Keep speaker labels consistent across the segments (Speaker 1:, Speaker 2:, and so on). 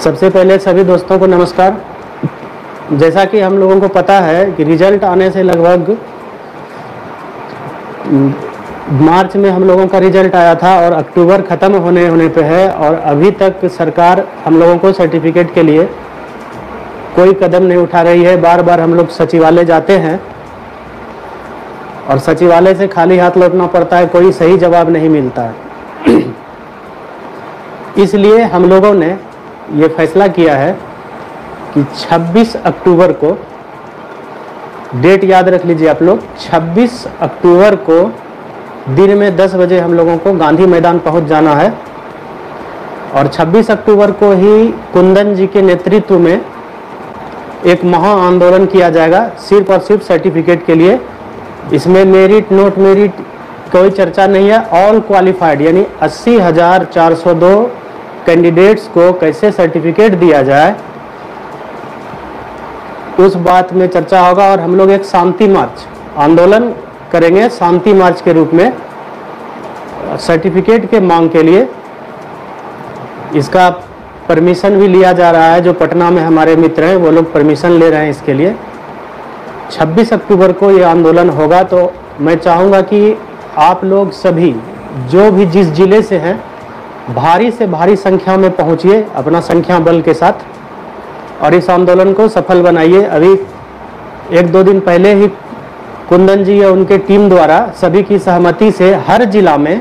Speaker 1: सबसे पहले सभी दोस्तों को नमस्कार। जैसा कि हम लोगों को पता है कि रिजल्ट आने से लगभग मार्च में हम लोगों का रिजल्ट आया था और अक्टूबर ख़त्म होने पे है और अभी तक सरकार हम लोगों को सर्टिफिकेट के लिए कोई कदम नहीं उठा रही है। बार बार हम लोग सचिवालय जाते हैं और सचिवालय से खाली हाथ लौटना पड़ता है, कोई सही जवाब नहीं मिलता है। इसलिए हम लोगों ने ये फैसला किया है कि 26 अक्टूबर को, डेट याद रख लीजिए आप लोग, 26 अक्टूबर को दिन में 10 बजे हम लोगों को गांधी मैदान पहुंच जाना है और 26 अक्टूबर को ही कुंदन जी के नेतृत्व में एक महा आंदोलन किया जाएगा, सिर्फ और सिर्फ सर्टिफिकेट के लिए। इसमें मेरिट नोट मेरिट कोई चर्चा नहीं है। ऑल क्वालिफाइड यानी 80,402 कैंडिडेट्स को कैसे सर्टिफिकेट दिया जाए उस बात में चर्चा होगा और हम लोग एक शांति मार्च आंदोलन करेंगे, शांति मार्च के रूप में सर्टिफिकेट के मांग के लिए। इसका परमिशन भी लिया जा रहा है, जो पटना में हमारे मित्र हैं वो लोग परमिशन ले रहे हैं इसके लिए। 26 अक्टूबर को ये आंदोलन होगा, तो मैं चाहूँगा कि आप लोग सभी जो भी जिस जिले से हैं भारी से भारी संख्या में पहुँचिए अपना संख्या बल के साथ और इस आंदोलन को सफल बनाइए। अभी 1-2 दिन पहले ही कुंदन जी और उनके टीम द्वारा सभी की सहमति से हर जिला में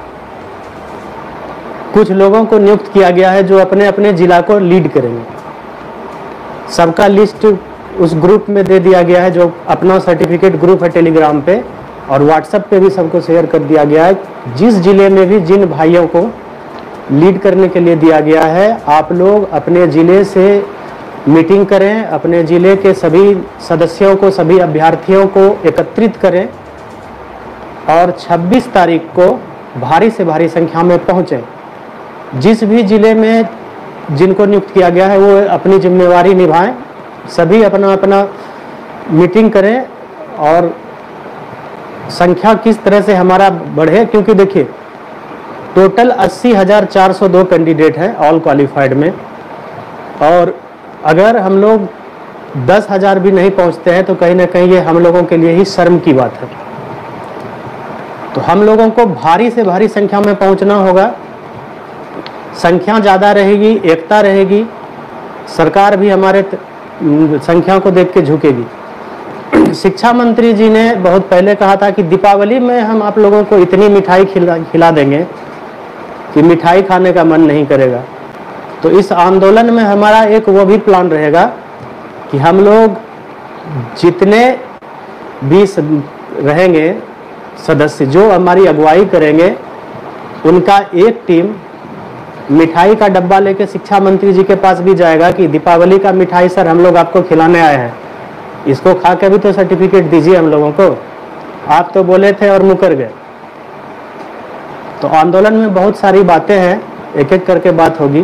Speaker 1: कुछ लोगों को नियुक्त किया गया है जो अपने अपने जिला को लीड करेंगे। सबका लिस्ट उस ग्रुप में दे दिया गया है, जो अपना सर्टिफिकेट ग्रुप है टेलीग्राम पे, और व्हाट्सएप पे भी सबको शेयर कर दिया गया है। जिस जिले में भी जिन भाइयों को लीड करने के लिए दिया गया है, आप लोग अपने ज़िले से मीटिंग करें, अपने ज़िले के सभी सदस्यों को, सभी अभ्यर्थियों को एकत्रित करें और 26 तारीख को भारी से भारी संख्या में पहुँचें। जिस भी ज़िले में जिनको नियुक्त किया गया है वो अपनी जिम्मेवारी निभाएं, सभी अपना अपना मीटिंग करें और संख्या किस तरह से हमारा बढ़े, क्योंकि देखिए टोटल 80,402 कैंडिडेट हैं ऑल क्वालिफाइड में, और अगर हम लोग 10,000 भी नहीं पहुंचते हैं तो कहीं ना कहीं ये हम लोगों के लिए ही शर्म की बात है। तो हम लोगों को भारी से भारी संख्या में पहुंचना होगा। संख्या ज़्यादा रहेगी, एकता रहेगी, सरकार भी हमारे संख्या को देख के झुकेगी। शिक्षा मंत्री जी ने बहुत पहले कहा था कि दीपावली में हम आप लोगों को इतनी मिठाई खिला देंगे कि मिठाई खाने का मन नहीं करेगा। तो इस आंदोलन में हमारा एक वो भी प्लान रहेगा कि हम लोग जितने भी रहेंगे सदस्य जो हमारी अगुवाई करेंगे, उनका एक टीम मिठाई का डब्बा लेके शिक्षा मंत्री जी के पास भी जाएगा कि दीपावली का मिठाई सर हम लोग आपको खिलाने आए हैं, इसको खा के भी तो सर्टिफिकेट दीजिए हम लोगों को, आप तो बोले थे और मुकर गए। तो आंदोलन में बहुत सारी बातें हैं, एक एक करके बात होगी।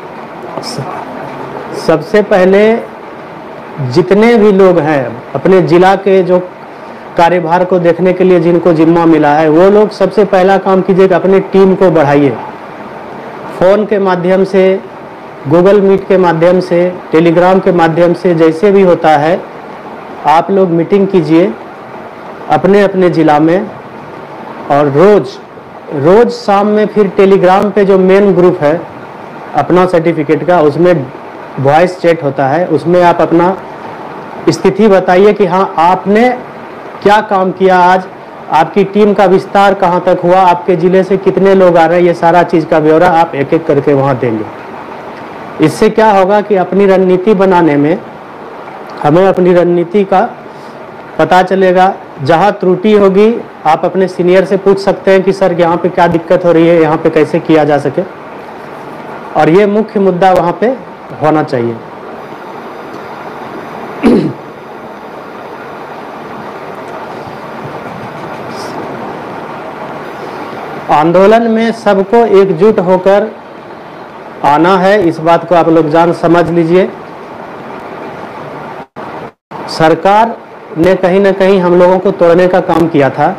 Speaker 1: सबसे पहले जितने भी लोग हैं अपने जिला के जो कार्यभार को देखने के लिए जिनको जिम्मा मिला है, वो लोग सबसे पहला काम कीजिए कि अपनी टीम को बढ़ाइए। फ़ोन के माध्यम से, गूगल मीट के माध्यम से, टेलीग्राम के माध्यम से, जैसे भी होता है आप लोग मीटिंग कीजिए अपने अपने ज़िला में, और रोज़ शाम में फिर टेलीग्राम पे जो मेन ग्रुप है अपना सर्टिफिकेट का, उसमें वॉइस चैट होता है, उसमें आप अपना स्थिति बताइए कि हाँ आपने क्या काम किया आज, आपकी टीम का विस्तार कहाँ तक हुआ, आपके ज़िले से कितने लोग आ रहे हैं, ये सारा चीज़ का ब्यौरा आप एक एक करके वहाँ देंगे। इससे क्या होगा कि अपनी रणनीति बनाने में हमें अपनी रणनीति का पता चलेगा। जहाँ त्रुटि होगी आप अपने सीनियर से पूछ सकते हैं कि सर यहाँ पे क्या दिक्कत हो रही है, यहाँ पे कैसे किया जा सके, और ये मुख्य मुद्दा वहाँ पे होना चाहिए। आंदोलन में सबको एकजुट होकर आना है, इस बात को आप लोग समझ लीजिए। सरकार ने कहीं ना कहीं हम लोगों को तोड़ने का काम किया था।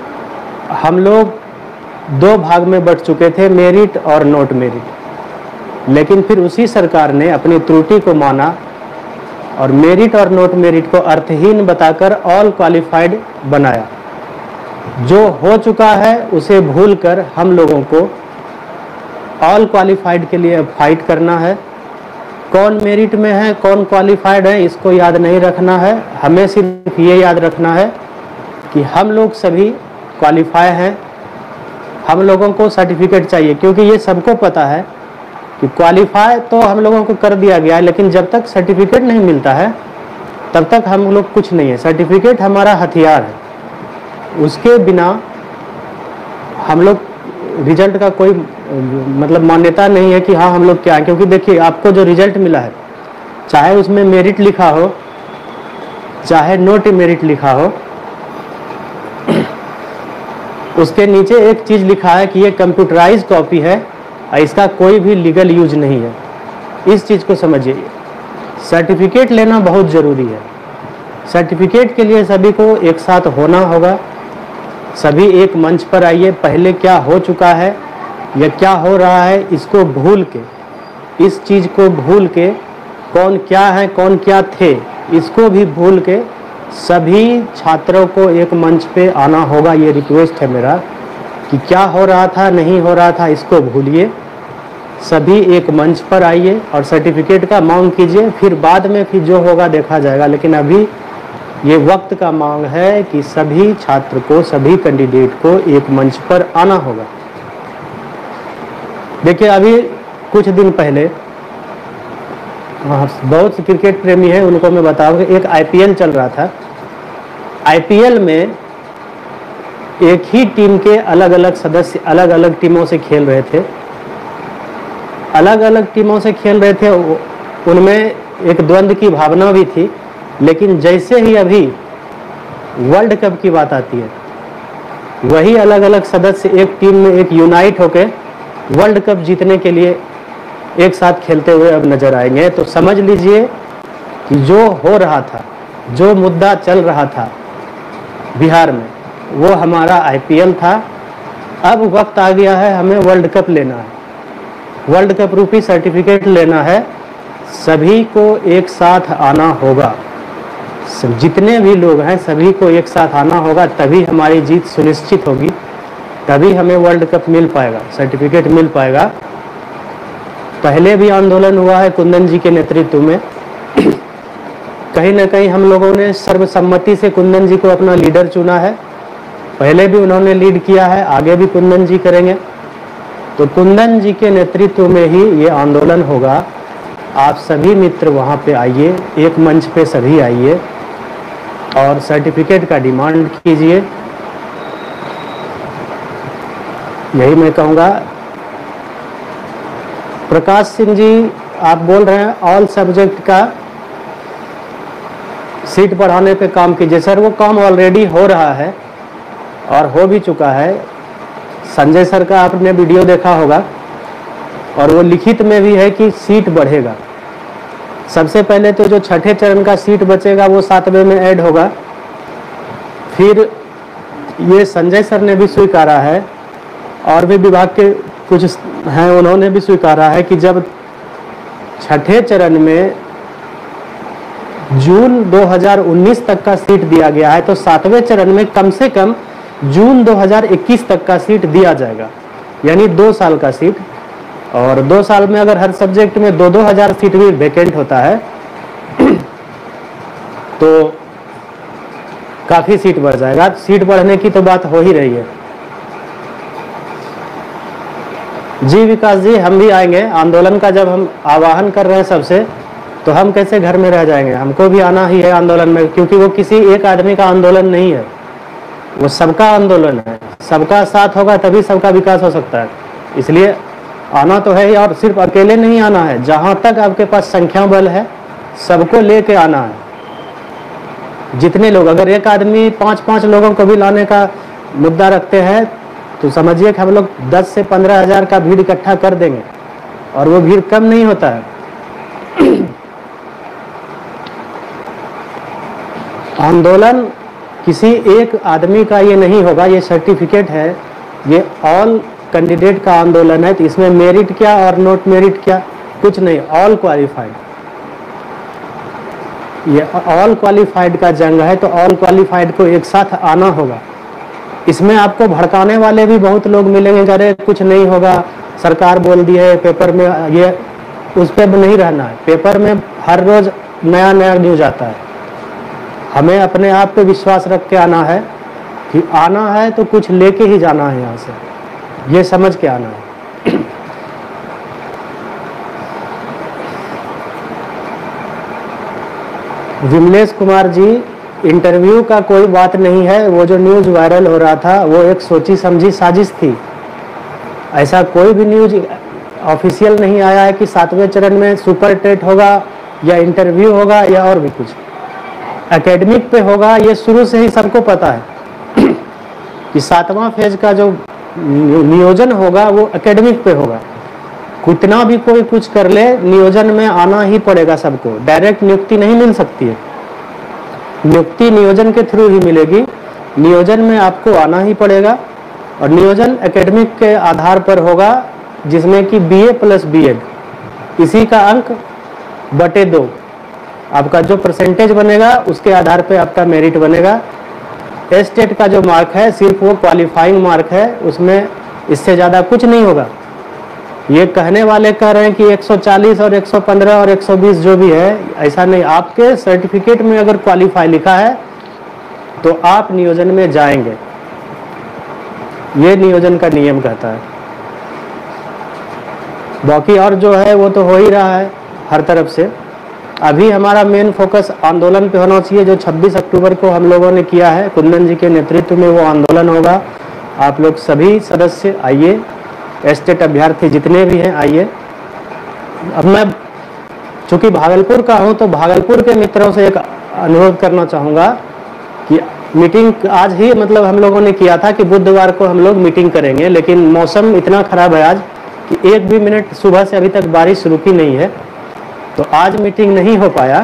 Speaker 1: हम लोग 2 भाग में बट चुके थे, मेरिट और नोट मेरिट। लेकिन फिर उसी सरकार ने अपनी त्रुटि को माना और मेरिट और नॉट मेरिट को अर्थहीन बताकर ऑल क्वालिफाइड बनाया। जो हो चुका है उसे भूलकर हम लोगों को ऑल क्वालिफाइड के लिए फाइट करना है। कौन मेरिट में है, कौन क्वालिफाइड है, इसको याद नहीं रखना है। हमें सिर्फ ये याद रखना है कि हम लोग सभी क्वालिफाई हैं, हम लोगों को सर्टिफिकेट चाहिए, क्योंकि ये सबको पता है कि क्वालिफाई तो हम लोगों को कर दिया गया है, लेकिन जब तक सर्टिफिकेट नहीं मिलता है तब तक हम लोग कुछ नहीं है। सर्टिफिकेट हमारा हथियार है, उसके बिना हम लोग रिजल्ट का कोई मतलब मान्यता नहीं है कि हाँ हम लोग क्या है। क्योंकि देखिए, आपको जो रिजल्ट मिला है, चाहे उसमें मेरिट लिखा हो चाहे नोट मेरिट लिखा हो, उसके नीचे एक चीज़ लिखा है कि ये कंप्यूटराइज कॉपी है और इसका कोई भी लीगल यूज नहीं है। इस चीज़ को समझिए। सर्टिफिकेट लेना बहुत ज़रूरी है। सर्टिफिकेट के लिए सभी को एक साथ होना होगा। सभी एक मंच पर आइए। पहले क्या हो चुका है या क्या हो रहा है इसको भूल के, इस चीज़ को भूल के, कौन क्या है कौन क्या थे इसको भी भूल के सभी छात्रों को एक मंच पे आना होगा। ये रिक्वेस्ट है मेरा कि क्या हो रहा था नहीं हो रहा था इसको भूलिए, सभी एक मंच पर आइए और सर्टिफिकेट का मांग कीजिए। फिर बाद में फिर जो होगा देखा जाएगा, लेकिन अभी ये वक्त का मांग है कि सभी छात्र को, सभी कैंडिडेट को एक मंच पर आना होगा। देखिए, अभी कुछ दिन पहले बहुत से क्रिकेट प्रेमी हैं, उनको मैं बताऊंगा, एक आईपीएल चल रहा था। आईपीएल में एक ही टीम के अलग अलग सदस्य अलग अलग टीमों से खेल रहे थे, अलग अलग टीमों से खेल रहे थे। उनमें एक द्वंद्व की भावना भी थी, लेकिन जैसे ही अभी वर्ल्ड कप की बात आती है, वही अलग अलग सदस्य एक टीम में एक यूनाइट होकर वर्ल्ड कप जीतने के लिए एक साथ खेलते हुए अब नजर आएंगे। तो समझ लीजिए कि जो हो रहा था, जो मुद्दा चल रहा था बिहार में, वो हमारा आईपीएल था। अब वक्त आ गया है, हमें वर्ल्ड कप लेना है, वर्ल्ड कप रूपी सर्टिफिकेट लेना है। सभी को एक साथ आना होगा, जितने भी लोग हैं सभी को एक साथ आना होगा, तभी हमारी जीत सुनिश्चित होगी, तभी हमें वर्ल्ड कप मिल पाएगा, सर्टिफिकेट मिल पाएगा। पहले भी आंदोलन हुआ है कुंदन जी के नेतृत्व में। कहीं ना कहीं हम लोगों ने सर्वसम्मति से कुंदन जी को अपना लीडर चुना है। पहले भी उन्होंने लीड किया है, आगे भी कुंदन जी करेंगे। तो कुंदन जी के नेतृत्व में ही ये आंदोलन होगा। आप सभी मित्र वहाँ पे आइए, एक मंच पे सभी आइए और सर्टिफिकेट का डिमांड कीजिए। यही मैं कहूँगा। प्रकाश सिंह जी, आप बोल रहे हैं ऑल सब्जेक्ट का सीट बढ़ाने पे काम कीजिए। सर, वो काम ऑलरेडी हो रहा है और हो भी चुका है। संजय सर का आपने वीडियो देखा होगा और वो लिखित में भी है कि सीट बढ़ेगा। सबसे पहले तो जो छठे चरण का सीट बचेगा वो 7वें में ऐड होगा। फिर ये संजय सर ने भी स्वीकारा है और भी विभाग के कुछ हैं, उन्होंने भी स्वीकारा है कि जब छठे चरण में जून 2019 तक का सीट दिया गया है, तो 7वें चरण में कम से कम जून 2021 तक का सीट दिया जाएगा, यानी 2 साल का सीट। और 2 साल में अगर हर सब्जेक्ट में 2-2 हज़ार सीट भी वैकेंट होता है तो काफ़ी सीट बढ़ जाएगा। सीट बढ़ने की तो बात हो ही रही है। जी विकास जी, हम भी आएंगे। आंदोलन का जब हम आह्वान कर रहे हैं सबसे, तो हम कैसे घर में रह जाएंगे? हमको भी आना ही है आंदोलन में, क्योंकि वो किसी एक आदमी का आंदोलन नहीं है, वो सबका आंदोलन है। सबका साथ होगा तभी सबका विकास हो सकता है। इसलिए आना तो है ही, और सिर्फ अकेले नहीं आना है। जहाँ तक आपके पास संख्या बल है सबको लेके आना है। जितने लोग, अगर एक आदमी 5-5 लोगों को भी लाने का मुद्दा रखते हैं तो समझिए कि हम लोग 10 से 15 हज़ार का भीड़ इकट्ठा कर देंगे, और वो भीड़ कम नहीं होता है। आंदोलन किसी एक आदमी का ये नहीं होगा, ये सर्टिफिकेट है, ये ऑल कैंडिडेट का आंदोलन है, तो इसमें मेरिट क्या और नॉट मेरिट क्या, कुछ नहीं, ऑल क्वालिफाइड। ये ऑल क्वालिफाइड का जंग है, तो ऑल क्वालिफाइड को एक साथ आना होगा। इसमें आपको भड़काने वाले भी बहुत लोग मिलेंगे, अरे कुछ नहीं होगा, सरकार बोल दी है पेपर में, ये उस पर नहीं रहना है। पेपर में हर रोज नया नया न्यूज आता है। हमें अपने आप पे विश्वास रख के आना है कि आना है तो कुछ लेके ही जाना है यहाँ से, ये समझ के आना है। विमलेश कुमार जी, इंटरव्यू का कोई बात नहीं है, वो जो न्यूज वायरल हो रहा था वो एक सोची समझी साजिश थी। ऐसा कोई भी न्यूज ऑफिशियल नहीं आया है कि 7वें चरण में सुपर टेट होगा या इंटरव्यू होगा या और भी कुछ। एकेडमिक पे होगा, ये शुरू से ही सबको पता है कि 7वां फेज का जो नियोजन होगा वो एकेडमिक पे होगा। कितना भी कोई कुछ कर ले, नियोजन में आना ही पड़ेगा सबको। डायरेक्ट नियुक्ति नहीं मिल सकती है, नियुक्ति नियोजन के थ्रू ही मिलेगी। नियोजन में आपको आना ही पड़ेगा, और नियोजन एकेडमिक के आधार पर होगा, जिसमें कि BA प्लस B.Ed, इसी का अंक बटे 2, आपका जो परसेंटेज बनेगा उसके आधार पे आपका मेरिट बनेगा। स्टेट का जो मार्क है सिर्फ वो क्वालिफाइंग मार्क है, उसमें इससे ज़्यादा कुछ नहीं होगा। ये कहने वाले कह रहे हैं कि 140 और 115 और 120 जो भी है, ऐसा नहीं। आपके सर्टिफिकेट में अगर क्वालिफाई लिखा है तो आप नियोजन में जाएंगे, ये नियोजन का नियम कहता है। बाकी और जो है वो तो हो ही रहा है हर तरफ से। अभी हमारा मेन फोकस आंदोलन पे होना चाहिए, जो 26 अक्टूबर को हम लोगों ने किया है। कुंदन जी के नेतृत्व में वो आंदोलन होगा। आप लोग सभी सदस्य आइए, स्टेट अभ्यर्थी जितने भी हैं आइए। अब मैं चूँकि भागलपुर का हूँ, तो भागलपुर के मित्रों से एक अनुरोध करना चाहूँगा कि मीटिंग आज ही मतलब हम लोगों ने किया था कि बुधवार को हम लोग मीटिंग करेंगे, लेकिन मौसम इतना ख़राब है आज कि 1 भी मिनट, सुबह से अभी तक बारिश रुकी नहीं है, तो आज मीटिंग नहीं हो पाया।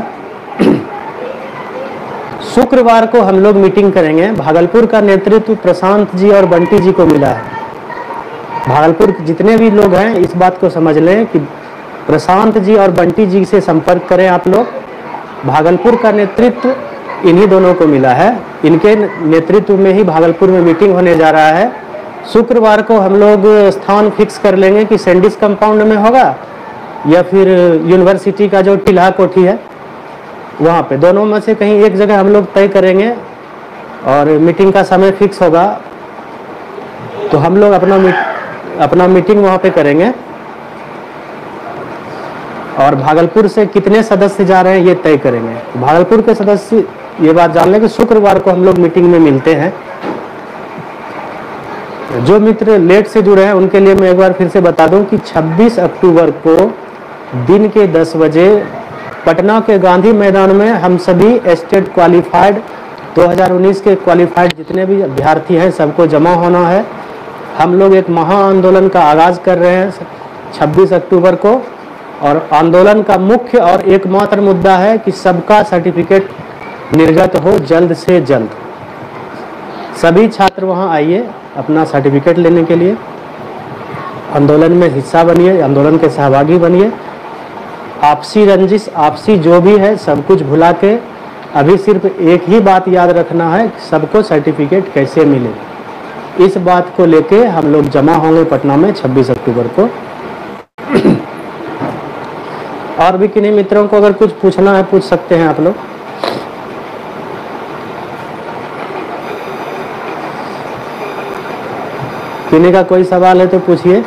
Speaker 1: शुक्रवार को हम लोग मीटिंग करेंगे। भागलपुर का नेतृत्व प्रशांत जी और बंटी जी को मिला है। भागलपुर के जितने भी लोग हैं इस बात को समझ लें कि प्रशांत जी और बंटी जी से संपर्क करें आप लोग। भागलपुर का नेतृत्व इन्हीं दोनों को मिला है, इनके नेतृत्व में ही भागलपुर में मीटिंग होने जा रहा है। शुक्रवार को हम लोग स्थान फिक्स कर लेंगे कि सैंडिस कंपाउंड में होगा या फिर यूनिवर्सिटी का जो टिल्हा कोठी है वहाँ पे, दोनों में से कहीं एक जगह हम लोग तय करेंगे और मीटिंग का समय फिक्स होगा। तो हम लोग अपना मीटिंग वहाँ पे करेंगे, और भागलपुर से कितने सदस्य जा रहे हैं ये तय करेंगे। भागलपुर के सदस्य ये बात जान लें कि शुक्रवार को हम लोग मीटिंग में मिलते हैं। जो मित्र लेट से जुड़े हैं उनके लिए मैं एक बार फिर से बता दूं कि 26 अक्टूबर को दिन के 10 बजे पटना के गांधी मैदान में हम सभी स्टेट क्वालिफाइड 2019 के क्वालिफाइड जितने भी अभ्यर्थी हैं सबको जमा होना है। हम लोग एक महा आंदोलन का आगाज़ कर रहे हैं 26 अक्टूबर को, और आंदोलन का मुख्य और एकमात्र मुद्दा है कि सबका सर्टिफिकेट निर्गत हो जल्द से जल्द। सभी छात्र वहां आइए अपना सर्टिफिकेट लेने के लिए। आंदोलन में हिस्सा बनिए, आंदोलन के सहभागी बनिए। आपसी रंजिश, आपसी जो भी है सब कुछ भुला के अभी सिर्फ एक ही बात याद रखना है, सबको सर्टिफिकेट कैसे मिले। इस बात को लेके हम लोग जमा होंगे पटना में 26 अक्टूबर को। और भी किन्हीं मित्रों को अगर कुछ पूछना है पूछ सकते हैं आप लोग। किन्हीं का कोई सवाल है तो पूछिए।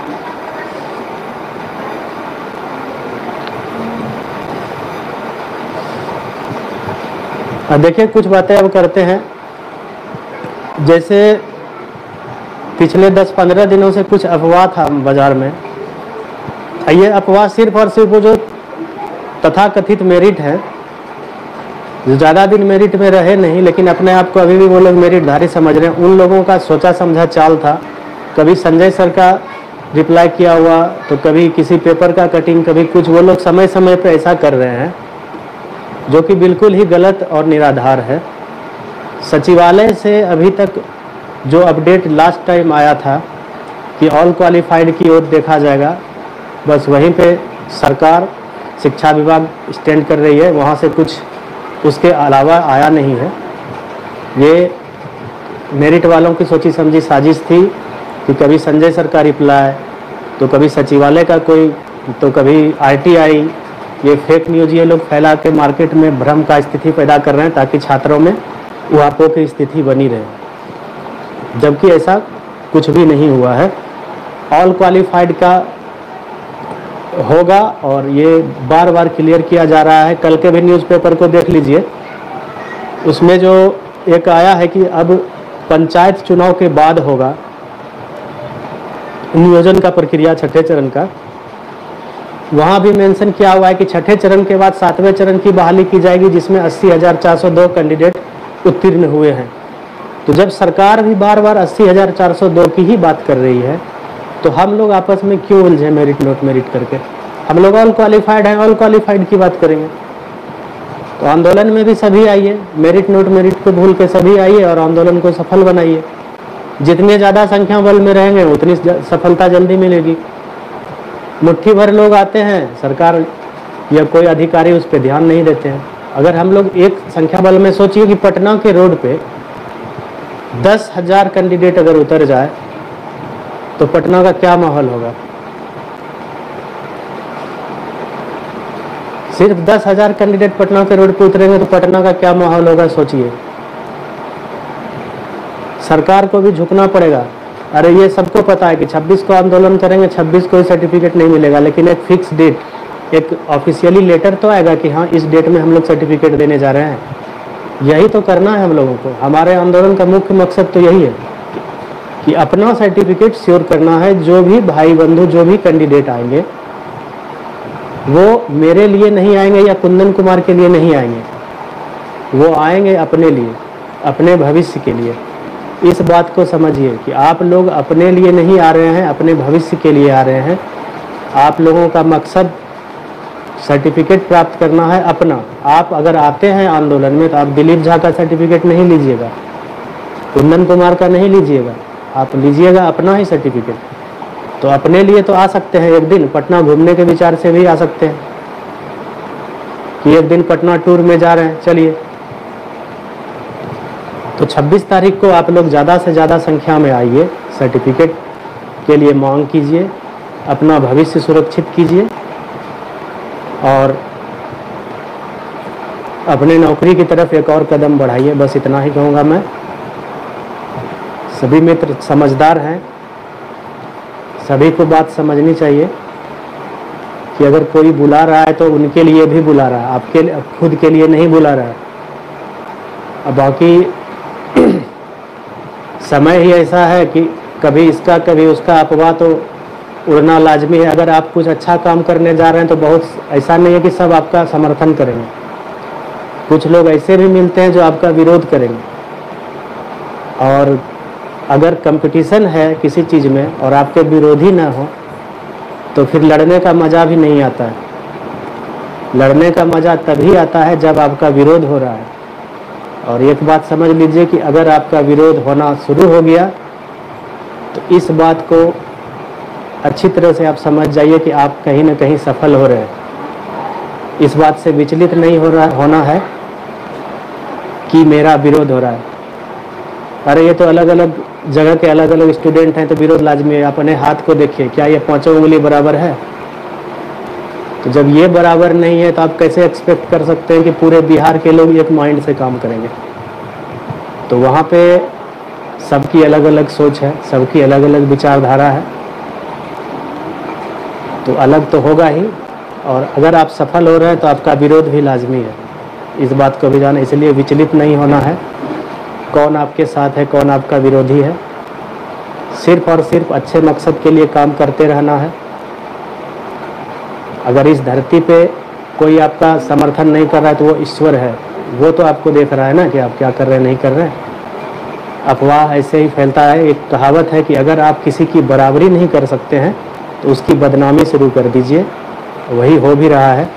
Speaker 1: देखिए कुछ बातें अब करते हैं। जैसे पिछले 10-15 दिनों से कुछ अफवाह था बाजार में। ये अफवाह सिर्फ और सिर्फ वो जो तथाकथित मेरिट है, जो ज़्यादा दिन मेरिट में रहे नहीं लेकिन अपने आप को अभी भी वो लोग मेरिटधारी समझ रहे हैं, उन लोगों का सोचा समझा चाल था। कभी संजय सर का रिप्लाई किया हुआ, तो कभी किसी पेपर का कटिंग, कभी कुछ। वो लोग समय समय पे ऐसा कर रहे हैं जो कि बिल्कुल ही गलत और निराधार है। सचिवालय से अभी तक जो अपडेट लास्ट टाइम आया था कि ऑल क्वालिफाइड की ओर देखा जाएगा, बस वहीं पे सरकार शिक्षा विभाग स्टैंड कर रही है, वहाँ से कुछ उसके अलावा आया नहीं है। ये मेरिट वालों की सोची समझी साजिश थी कि कभी संजय सर का रिप्लाई, तो कभी सचिवालय का कोई, तो कभी आरटीआई, ये फेक न्यूज़ ये लोग फैला के मार्केट में भ्रम का स्थिति पैदा कर रहे हैं ताकि छात्रों में उहापोह की स्थिति बनी रहे, जबकि ऐसा कुछ भी नहीं हुआ है। ऑल क्वालिफाइड का होगा और ये बार बार क्लियर किया जा रहा है। कल के भी न्यूज़पेपर को देख लीजिए, उसमें जो एक आया है कि अब पंचायत चुनाव के बाद होगा नियोजन का प्रक्रिया छठे चरण का, वहाँ भी मेंशन किया हुआ है कि छठे चरण के बाद 7वें चरण की बहाली की जाएगी, जिसमें 80,402 कैंडिडेट उत्तीर्ण हुए हैं। तो जब सरकार भी बार बार 80,402 की ही बात कर रही है, तो हम लोग आपस में क्यों उलझे मेरिट नोट मेरिट करके? हम लोग ऑल क्वालिफाइड हैं, ऑल क्वालिफाइड की बात करेंगे। तो आंदोलन में भी सभी आइए, मेरिट नोट मेरिट को भूल के सभी आइए और आंदोलन को सफल बनाइए। जितनी ज़्यादा संख्या बल में रहेंगे उतनी सफलता जल्दी मिलेगी। मुट्ठी भर लोग आते हैं, सरकार या कोई अधिकारी उस पर ध्यान नहीं देते हैं। अगर हम लोग एक संख्या बल में सोचिए कि पटना के रोड पे 10,000 कैंडिडेट अगर उतर जाए तो पटना का क्या माहौल होगा? सिर्फ 10,000 कैंडिडेट पटना के रोड पे उतरेंगे तो पटना का क्या माहौल होगा, सोचिए। सरकार को भी झुकना पड़ेगा। अरे ये सबको पता है कि 26 को आंदोलन करेंगे, 26 को सर्टिफिकेट नहीं मिलेगा, लेकिन एक फिक्स डेट, एक ऑफिशियली लेटर तो आएगा कि हाँ इस डेट में हम लोग सर्टिफिकेट देने जा रहे हैं। यही तो करना है हम लोगों को। हमारे आंदोलन का मुख्य मकसद तो यही है कि अपना सर्टिफिकेट श्योर करना है। जो भी भाई बंधु, जो भी कैंडिडेट आएंगे, वो मेरे लिए नहीं आएंगे या कुंदन कुमार के लिए नहीं आएंगे, वो आएंगे अपने लिए, अपने भविष्य के लिए। इस बात को समझिए कि आप लोग अपने लिए नहीं आ रहे हैं, अपने भविष्य के लिए आ रहे हैं। आप लोगों का मकसद सर्टिफिकेट प्राप्त करना है अपना। आप अगर आते हैं आंदोलन में तो आप दिलीप झा का सर्टिफिकेट नहीं लीजिएगा, कुंदन कुमार का नहीं लीजिएगा, आप लीजिएगा अपना ही सर्टिफिकेट। तो अपने लिए तो आ सकते हैं, एक दिन पटना घूमने के विचार से भी आ सकते हैं कि एक दिन पटना टूर में जा रहे हैं, चलिए। तो 26 तारीख को आप लोग ज़्यादा से ज़्यादा संख्या में आइए, सर्टिफिकेट के लिए मांग कीजिए, अपना भविष्य सुरक्षित कीजिए और अपने नौकरी की तरफ एक और कदम बढ़ाइए। बस इतना ही कहूँगा मैं। सभी मित्र समझदार हैं, सभी को बात समझनी चाहिए कि अगर कोई बुला रहा है तो उनके लिए भी बुला रहा है, आपके खुद के लिए नहीं बुला रहा है। अब बाकी समय ही ऐसा है कि कभी इसका कभी उसका अफवाह तो उड़ना लाजमी है। अगर आप कुछ अच्छा काम करने जा रहे हैं तो बहुत ऐसा नहीं है कि सब आपका समर्थन करेंगे। कुछ लोग ऐसे भी मिलते हैं जो आपका विरोध करेंगे। और अगर कंपटीशन है किसी चीज़ में और आपके विरोधी ना हो तो फिर लड़ने का मज़ा भी नहीं आता है। लड़ने का मज़ा तभी आता है जब आपका विरोध हो रहा है। और एक बात समझ लीजिए कि अगर आपका विरोध होना शुरू हो गया तो इस बात को अच्छी तरह से आप समझ जाइए कि आप कहीं ना कहीं सफल हो रहे हैं। इस बात से विचलित नहीं होना है कि मेरा विरोध हो रहा है। अरे ये तो अलग अलग जगह के अलग अलग स्टूडेंट हैं तो विरोध लाजमी है। अपने हाथ को देखिए, क्या ये पांचों उंगली बराबर है? तो जब ये बराबर नहीं है तो आप कैसे एक्सपेक्ट कर सकते हैं कि पूरे बिहार के लोग एक माइंड से काम करेंगे? तो वहाँ पे सबकी अलग अलग सोच है, सबकी अलग अलग विचारधारा है, तो अलग तो होगा ही। और अगर आप सफल हो रहे हैं तो आपका विरोध भी लाजमी है, इस बात को भी जाना। इसलिए विचलित नहीं होना है कौन आपके साथ है, कौन आपका विरोधी है। सिर्फ और सिर्फ अच्छे मकसद के लिए काम करते रहना है। अगर इस धरती पे कोई आपका समर्थन नहीं कर रहा है तो वो ईश्वर है, वो तो आपको देख रहा है ना कि आप क्या कर रहे हैं, नहीं कर रहे हैं। अफवाह ऐसे ही फैलता है। एक कहावत है कि अगर आप किसी की बराबरी नहीं कर सकते हैं तो उसकी बदनामी शुरू कर दीजिए, वही हो भी रहा है।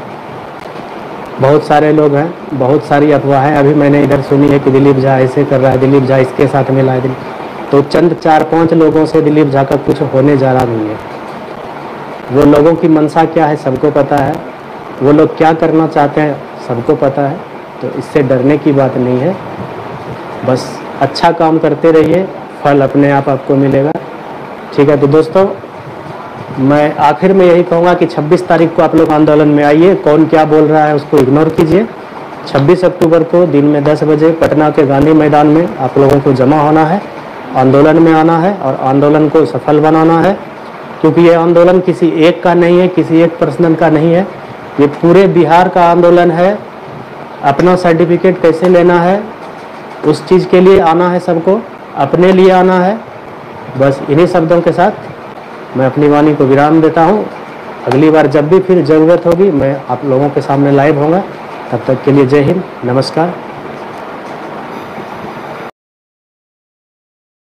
Speaker 1: बहुत सारे लोग हैं, बहुत सारी अफवाहें अभी मैंने इधर सुनी है कि दिलीप झा ऐसे कर रहा है, दिलीप झा इसके साथ मिला है। तो चंद 4-5 लोगों से दिलीप झा का कुछ होने जा रहा नहीं है। वो लोगों की मंशा क्या है सबको पता है, वो लोग क्या करना चाहते हैं सबको पता है, तो इससे डरने की बात नहीं है। बस अच्छा काम करते रहिए, फल अपने आप आपको मिलेगा। ठीक है, तो दोस्तों मैं आखिर में यही कहूँगा कि 26 तारीख को आप लोग आंदोलन में आइए। कौन क्या बोल रहा है उसको इग्नोर कीजिए। 26 अक्टूबर को दिन में 10 बजे पटना के गांधी मैदान में आप लोगों को जमा होना है, आंदोलन में आना है और आंदोलन को सफल बनाना है। क्योंकि ये आंदोलन किसी एक का नहीं है, किसी एक पर्सन का नहीं है, ये पूरे बिहार का आंदोलन है। अपना सर्टिफिकेट कैसे लेना है उस चीज़ के लिए आना है, सबको अपने लिए आना है। बस इन्हीं शब्दों के साथ मैं अपनी वाणी को विराम देता हूँ। अगली बार जब भी फिर ज़रूरत होगी मैं आप लोगों के सामने लाइव होऊंगा। तब तक के लिए जय हिंद, नमस्कार।